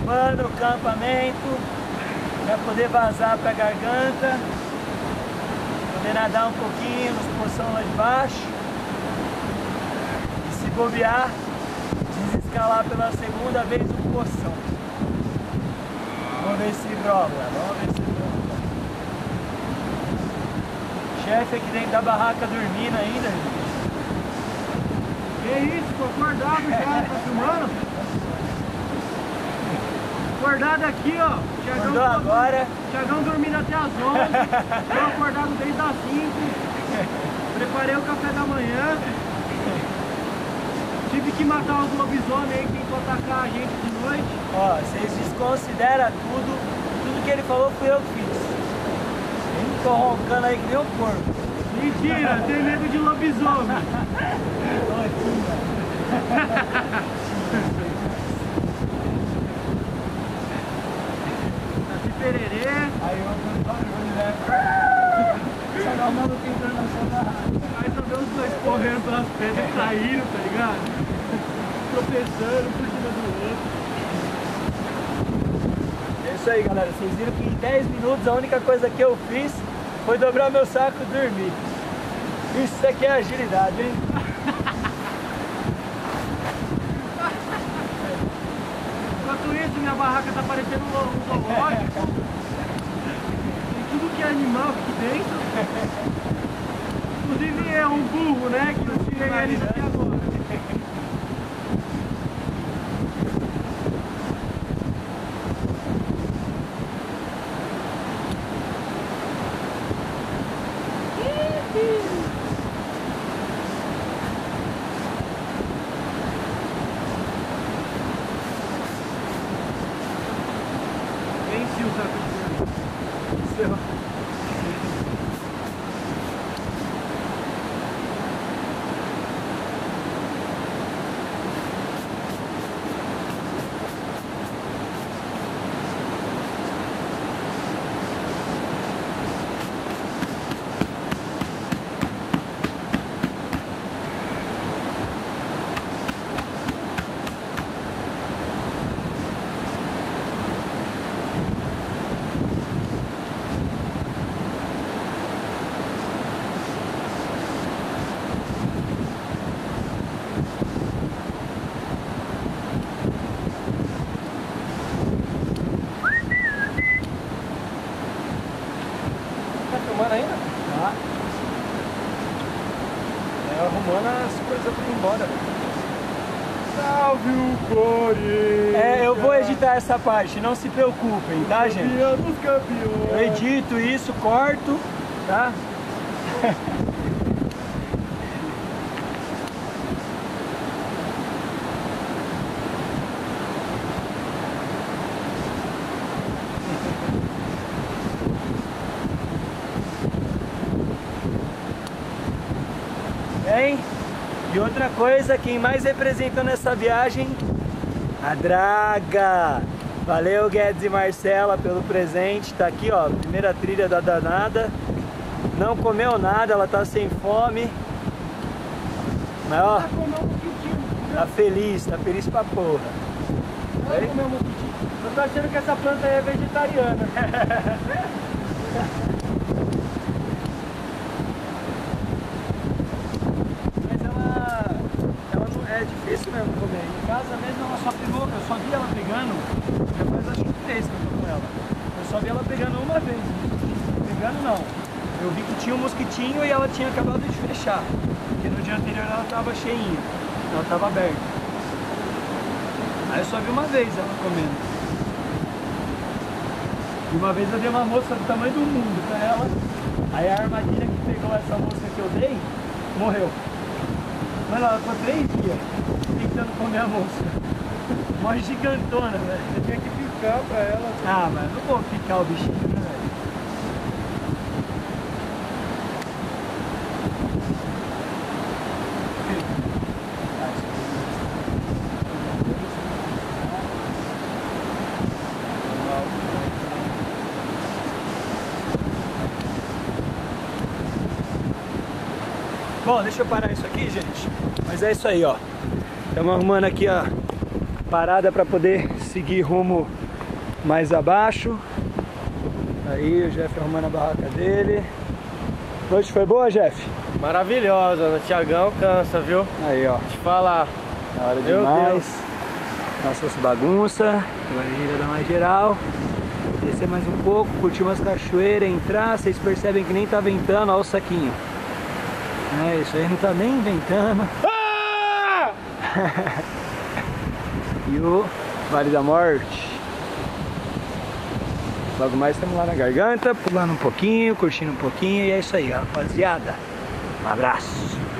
limpando o acampamento para poder vazar para a garganta, poder nadar um pouquinho nos poção lá de baixo e se bobear, desescalar pela segunda vez o poção. Vamos ver se brola, vamos ver se brola. Chefe aqui dentro da barraca dormindo ainda, gente. Que isso, tô acordado já, tá filmando? Acordado aqui, ó. Acordou agora. Thiagão dormindo até as 11. Tô acordado desde as 5. Preparei o café da manhã. Tive que matar uns lobisomens aí que tentou atacar a gente de noite. Ó, vocês desconsideram tudo que ele falou fui eu que fiz. Nem tô roncando aí que nem um porco. Mentira, tem medo de lobisomem. Assim pererê. Aí eu vou barulho, né? Só dá o maluco entrando na sua barraca. Aí só deu os dois correndo pelas pedras e caíram, tá ligado? Tropeçando, por cima do outro. É isso aí, galera. Vocês viram que em 10 minutos a única coisa que eu fiz foi dobrar meu saco e dormir. Isso aqui é agilidade, hein? Enquanto isso, minha barraca tá parecendo um zoológico. Tem tudo que é animal aqui dentro. Inclusive é um burro, né? Que eu tirei ele daqui agora. Venci o saco de porco. Tá filmando ainda? Tá. É, arrumando as coisas pra ir embora. Salve o Corinthians! É, eu vou editar essa parte, não se preocupem, tá, gente? Campeão dos campeões! Eu edito isso, corto, tá? Bem, e outra coisa, quem mais representou nessa viagem? A Draga! Valeu, Guedes e Marcela, pelo presente. Tá aqui, ó, primeira trilha da danada. Não comeu nada, ela tá sem fome. Mas, ó, tá feliz pra porra. Vai comer um mosquitinho. Eu tô achando que essa planta aí é vegetariana. Mas ela não é difícil mesmo comer. Em casa mesmo ela só pegou, eu só vi ela pegando, já faz acho que 3 que eu tô com ela. Eu só vi ela pegando uma vez. Pegando não. Eu vi que tinha um mosquitinho e ela tinha acabado de fechar. Porque no dia anterior ela tava cheinha, ela tava aberta. Aí eu só vi uma vez ela comendo. E uma vez eu dei uma mosca do tamanho do mundo pra ela. Aí a armadilha que pegou essa mosca que eu dei, morreu. Mas ela ficou 3 dias tentando comer a mosca. Mó gigantona, velho. Você tinha que picar pra ela. Ah, mas não vou picar o bichinho, né, velho? Bom, deixa eu parar isso aqui, gente. Mas é isso aí, ó. Estamos arrumando aqui a parada para poder seguir rumo mais abaixo. Aí o Jeff arrumando a barraca dele. Noite foi boa, Jeff? Maravilhosa, o Thiagão cansa, viu? Aí, ó. Te falar. Da hora Meu demais. Deus. Nossas bagunças. Agora a gente vai dar mais geral. Descer mais um pouco, curtir umas cachoeiras, entrar. Vocês percebem que nem tá ventando, ó o saquinho. É, isso aí não tá nem ventando. Ah! E o Vale da Morte. Logo mais estamos lá na garganta, pulando um pouquinho, curtindo um pouquinho. E é isso aí, rapaziada. Um abraço.